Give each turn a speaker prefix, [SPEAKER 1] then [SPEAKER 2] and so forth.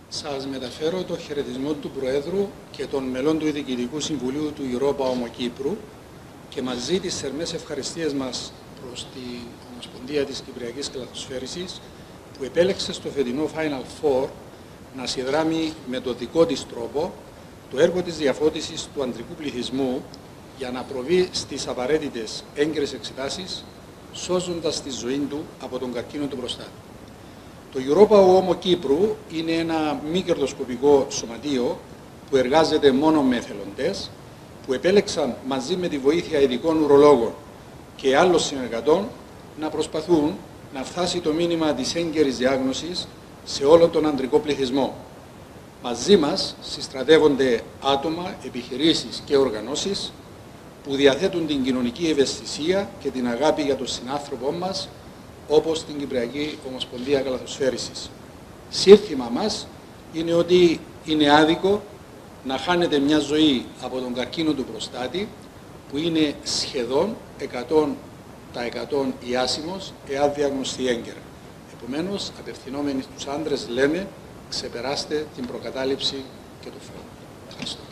[SPEAKER 1] Σας μεταφέρω το χαιρετισμό του Προέδρου και των μελών του Διοικητικού Συμβουλίου του Europa Omo Κύπρου και μαζί τις θερμές ευχαριστίες μας προς την Ομοσπονδία της Κυπριακής Καλαθοσφαίρισης που επέλεξε στο φετινό Final Four να συνδράμει με το δικό της τρόπο το έργο της διαφώτισης του ανδρικού πληθυσμού για να προβεί στις απαραίτητες έγκαιρες εξετάσεις, σώζοντας τη ζωή του από τον καρκίνο του προστάτη. Το Europa Omo Κύπρου είναι ένα μη κερδοσκοπικό σωματείο που εργάζεται μόνο με εθελοντές, που επέλεξαν μαζί με τη βοήθεια ειδικών ουρολόγων και άλλων συνεργατών να προσπαθούν να φτάσει το μήνυμα της έγκαιρης διάγνωσης σε όλον τον ανδρικό πληθυσμό. Μαζί μας συστρατεύονται άτομα, επιχειρήσεις και οργανώσεις που διαθέτουν την κοινωνική ευαισθησία και την αγάπη για τον συνάνθρωπό μας, όπως την Κυπριακή Ομοσπονδία Καλαθοσφαίρισης. Σύνθημα μας είναι ότι είναι άδικο να χάνεται μια ζωή από τον καρκίνο του προστάτη, που είναι σχεδόν 100% ιάσιμος εάν διαγνωστεί έγκαιρα. Επομένως, απευθυνόμενοι στους άντρες λέμε, ξεπεράστε την προκατάληψη και το φόβο. Ευχαριστώ.